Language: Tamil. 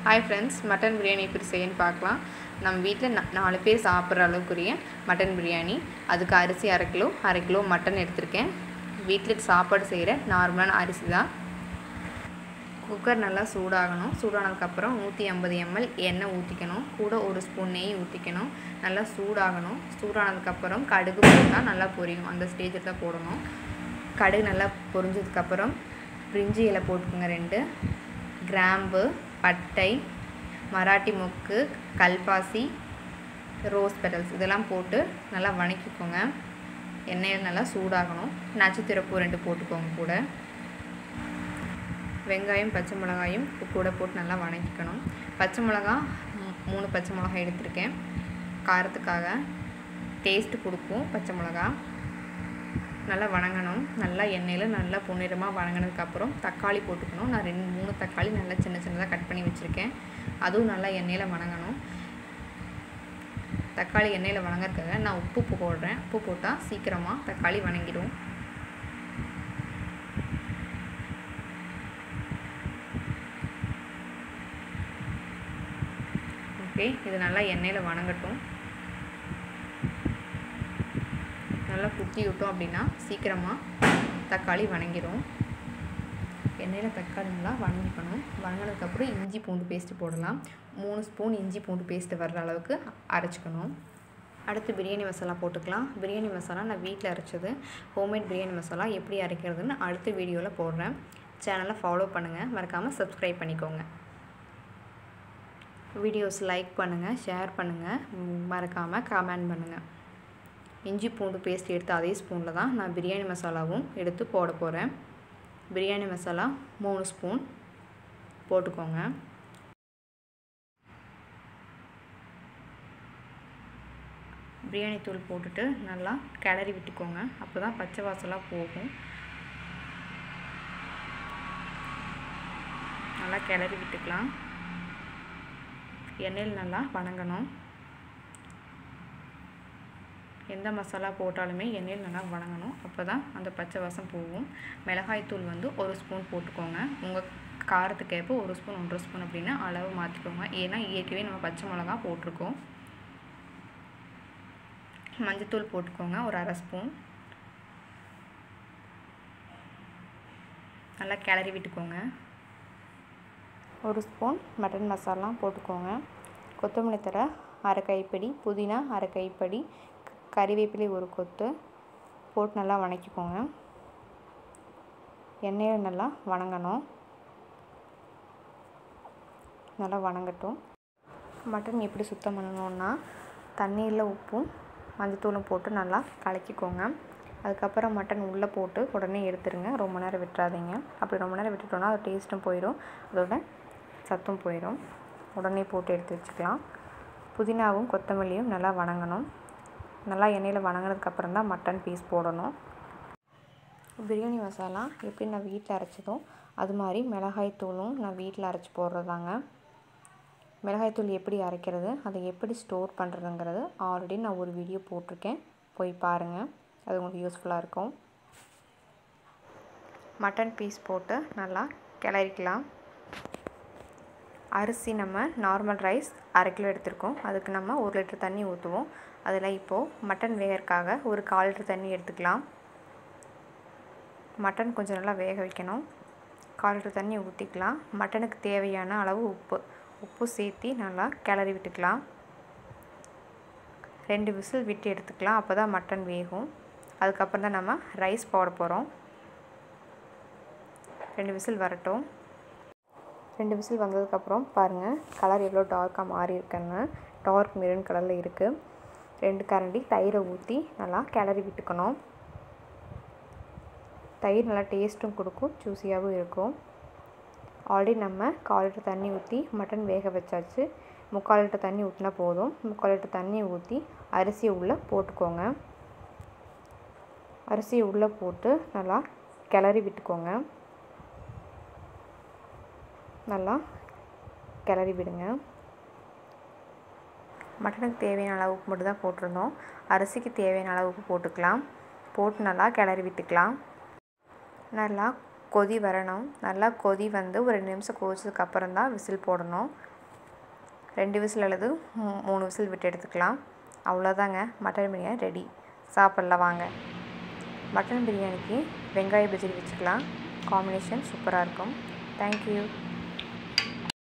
Hi friends, mutton biryani எப்படி செய்யன்னு பார்க்கலாம். நம்ம வீட்டில் 4 பேர் சாப்பிட்ற அளவுக்குரிய மட்டன் பிரியாணி. அதுக்கு அரிசி 1/2 கிலோ மட்டன் எடுத்திருக்கேன். வீட்டில் சாப்பாடு செய்கிற நார்மலான அரிசி தான். குக்கர் நல்லா சூடாகணும். சூடானதுக்கப்புறம் 150 ml எண்ணெய் ஊற்றிக்கணும். கூட 1 ஸ்பூன் நெய் ஊற்றிக்கணும். நல்லா சூடாகணும். சூடானதுக்கப்புறம் கடுகு போட்டால் நல்லா பொரியும். அந்த ஸ்டேஜில் தான் போடணும். கடுகு நல்லா பொரிஞ்சதுக்கப்புறம் பிரிஞ்சி இலை போட்டுக்கோங்க 2, கிராம்பு, பட்டை, மராட்டி மொக்கு, கல்பாசி, ரோஸ் பெட்டல்ஸ் இதெல்லாம் போட்டு நல்லா வணக்கிக்கோங்க. எண்ணெயில் நல்லா சூடாகணும். நட்சத்திரப்பூ 2 போட்டுக்கோங்க. கூட வெங்காயம், பச்சை மிளகாயும் கூட போட்டு நல்லா வணக்கிக்கணும். பச்சை மிளகா 3 பச்சை மிளகாய் எடுத்திருக்கேன். காரத்துக்காக டேஸ்ட்டு கொடுக்கும் பச்சை மிளகா. நல்லா வணங்கணும். நல்லா எண்ணெயில் நல்லா பொன்னிறமாக வணங்கினதுக்கப்புறம் தக்காளி போட்டுக்கணும். நான் 2-3 தக்காளி நல்லா சின்னதாக கட் பண்ணி வச்சுருக்கேன். அதுவும் நல்லா எண்ணெயில் வணங்கணும். தக்காளி எண்ணெயில் வணங்கிறதுக்காக நான் உப்பு போடுறேன். உப்பு போட்டால் சீக்கிரமாக தக்காளி வணங்கிடும். ஓகே, இது நல்லா எண்ணெயில் வணங்கட்டும். நல்லா குத்தி விட்டோம் அப்படின்னா சீக்கிரமாக தக்காளி வணங்கிடும். எண்ணெயில் தக்காளி நல்லா வணங்கிக்கணும். வணங்கினதுக்கப்புறம் இஞ்சி பூண்டு பேஸ்ட்டு போடலாம். 3 ஸ்பூன் இஞ்சி பூண்டு பேஸ்ட்டு வர்ற அளவுக்கு அரைச்சிக்கணும். அடுத்து பிரியாணி மசாலா போட்டுக்கலாம். பிரியாணி மசாலா நான் வீட்டில் அரைச்சது. ஹோம்மேட் பிரியாணி மசாலா எப்படி அரைக்கிறதுன்னு அடுத்த வீடியோவில் போடுறேன். சேனலை ஃபாலோ பண்ணுங்கள். மறக்காமல் சப்ஸ்கிரைப் பண்ணிக்கோங்க. வீடியோஸ் லைக் பண்ணுங்கள், ஷேர் பண்ணுங்கள், மறக்காமல் கமெண்ட் பண்ணுங்கள். இஞ்சி பூண்டு பேஸ்ட் எடுத்து அதே ஸ்பூனில் தான் நான் பிரியாணி மசாலாவும் எடுத்து போட போகிறேன். பிரியாணி மசாலா 3 ஸ்பூன் போட்டுக்கோங்க. பிரியாணி தூள் போட்டுட்டு நல்லா கிளறி விட்டுக்கோங்க. அப்போ தான் பச்சை வாசலாக போகும். நல்லா கிளறி விட்டுக்கலாம். எண்ணெயில் நல்லா வணங்கணும். எந்த மசாலா போட்டாலுமே எண்ணெயில் நல்லா வணங்கணும். அப்போ தான் அந்த பச்சை வாசம் போகும். மிளகாய்த்தூள் 1 ஸ்பூன் போட்டுக்கோங்க. உங்கள் காரத்துக்கு ஏற்ப 1 ஸ்பூன் 1.5 ஸ்பூன் அப்படின்னு அளவு மாற்றிக்கோங்க. ஏன்னா ஏற்கனவே நம்ம பச்சை மிளகா போட்டிருக்கோம். மஞ்சத்தூள் போட்டுக்கோங்க ஒரு 1/2 ஸ்பூன். நல்லா கிளறி விட்டுக்கோங்க. 1 ஸ்பூன் மட்டன் மசாலா போட்டுக்கோங்க. கொத்தமல்லி தழை 1/2 கைப்பிடி, புதினா 1/2 கைப்பிடி, கறிவேப்பிலை 1 கொத்து போட்டு நல்லா வணக்கிக்கோங்க. எண்ணெயில் நல்லா வணங்கணும். நல்லா வணங்கட்டும். மட்டன் எப்படி சுத்தம் பண்ணணுன்னா தண்ணீரில் உப்பும் மஞ்சத்தூளும் போட்டு நல்லா கலக்கிக்கோங்க. அதுக்கப்புறம் மட்டன் உள்ளே போட்டு உடனே எடுத்துருங்க. ரொம்ப நேரம் விட்டுறாதீங்க. அப்படி ரொம்ப நேரம் விட்டுட்டோன்னா அது டேஸ்ட்டும் போயிடும், அதோட சத்தும் போயிடும். உடனே போட்டு எடுத்து வச்சுக்கலாம். புதினாவும் கொத்தமல்லியும் நல்லா வணங்கணும். நல்லா எண்ணெயில் வணங்கினதுக்கப்புறம் தான் மட்டன் பீஸ் போடணும். பிரியாணி மசாலா எப்படி நான் வீட்டில் அரைச்சதோ அது மாதிரி மிளகாய்த்தூளும் நான் வீட்டில் அரைச்சி போடுறதாங்க. மிளகாய்த்தூள் எப்படி அரைக்கிறது, அதை எப்படி ஸ்டோர் பண்ணுறதுங்கிறது ஆல்ரெடி நான் ஒரு வீடியோ போட்டிருக்கேன். போய் பாருங்கள், அது உங்களுக்கு யூஸ்ஃபுல்லாக இருக்கும். மட்டன் பீஸ் போட்டு நல்லா கிளறிக்கலாம். அரிசி நம்ம நார்மல் ரைஸ் 1/2 கிலோ எடுத்துருக்கோம். அதுக்கு நம்ம 1 லிட்டர் தண்ணி ஊற்றுவோம். அதில் இப்போது மட்டன் வேகறதுக்காக ஒரு 1/4 லிட்டர் தண்ணி எடுத்துக்கலாம். மட்டன் கொஞ்சம் நல்லா வேக வைக்கணும். 1/4 லிட்டர் தண்ணி ஊற்றிக்கலாம். மட்டனுக்கு தேவையான அளவு உப்பு சேர்த்து நல்லா கிளறி விட்டுக்கலாம். 2 விசில் விட்டு எடுத்துக்கலாம். அப்போ தான் மட்டன் வேகும். அதுக்கப்புறம் தான் நம்ம ரைஸ் போட போகிறோம். 2 விசில் வரட்டும். 2 விசில் வந்ததுக்கப்புறம் பாருங்கள் கலர் எவ்வளோ டார்க்காக மாறி இருக்குன்னு. டார்க் மெரூன் கலரில் இருக்குது. 2 கரண்டி தயிரை ஊற்றி நல்லா கிளறி விட்டுக்கணும். தயிர் நல்லா டேஸ்ட்டும் கொடுக்கும், ஜூஸியாகவும் இருக்கும். ஆல்ரெடி நம்ம 1/4 லிட்டர் தண்ணி ஊற்றி மட்டன் வேக வச்சாச்சு. 3/4 லிட்டர் தண்ணி ஊற்றினா போதும். 3/4 லிட்டர் தண்ணியை ஊற்றி அரிசியை உள்ளே போட்டுக்கோங்க. அரிசியை உள்ளே போட்டு நல்லா கிளறி விட்டுக்கோங்க. நல்லா கிளறி விடுங்க. மட்டனுக்கு தேவையான அளவு உப்பு மட்டும் தான் போட்டிருந்தோம். அரிசிக்கு தேவையான அளவு உப்பு போட்டுக்கலாம். போட்டு நல்லா கிளறி விட்டுக்கலாம். நல்லா கொதி வரணும். நல்லா கொதி வந்து ஒரு 2 நிமிஷம் கொதிச்சதுக்கப்புறம் தான் விசில் போடணும். 2 விசில் அல்லது 3 விசில் விட்டு எடுத்துக்கலாம். அவ்வளோதாங்க, மட்டன் பிரியாணி ரெடி. சாப்பிட்லாம் வாங்க. மட்டன் பிரியாணிக்கு வெங்காய பஜ்ஜி வச்சுக்கலாம். காம்பினேஷன் சூப்பராக இருக்கும். தேங்க்யூ.